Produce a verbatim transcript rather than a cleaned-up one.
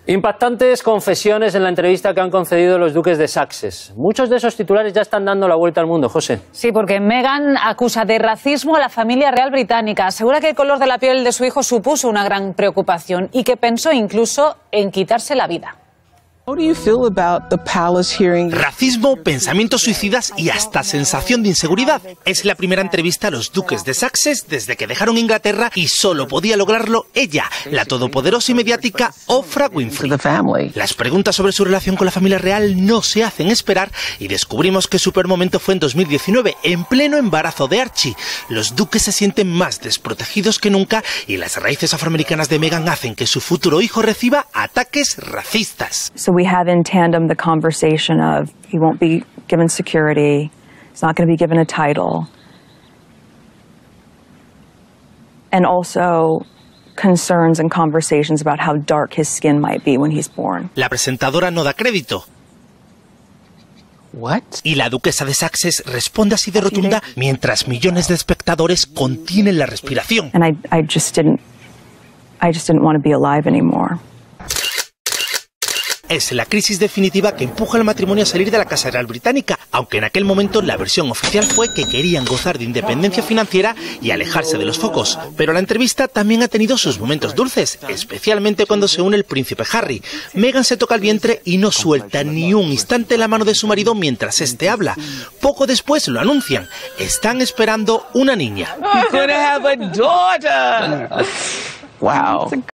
Impactantes confesiones en la entrevista que han concedido los duques de Sussex. Muchos de esos titulares ya están dando la vuelta al mundo, José. Sí, porque Meghan acusa de racismo a la familia real británica. Asegura que el color de la piel de su hijo supuso una gran preocupación y que pensó incluso en quitarse la vida. Racismo, pensamientos suicidas y hasta sensación de inseguridad. Es la primera entrevista a los duques de Sussex desde que dejaron Inglaterra y solo podía lograrlo ella, la todopoderosa y mediática Oprah Winfrey. Las preguntas sobre su relación con la familia real no se hacen esperar y descubrimos que su peor momento fue en dos mil diecinueve, en pleno embarazo de Archie. Los duques se sienten más desprotegidos que nunca y las raíces afroamericanas de Meghan hacen que su futuro hijo reciba ataques racistas. We have in tandem the conversation of he won't be given security, he's not going to be given a title, and also concerns and conversations about how dark his skin might be when he's born. La presentadora no da crédito. What? Y la duquesa de Sussex responde así de rotunda mientras millones de espectadores contienen la respiración. And I, I just didn't, I just didn't want to be alive anymore. Es la crisis definitiva que empuja al matrimonio a salir de la Casa Real Británica, aunque en aquel momento la versión oficial fue que querían gozar de independencia financiera y alejarse de los focos. Pero la entrevista también ha tenido sus momentos dulces, especialmente cuando se une el príncipe Harry. Meghan se toca el vientre y no suelta ni un instante la mano de su marido mientras éste habla. Poco después lo anuncian, están esperando una niña. Wow.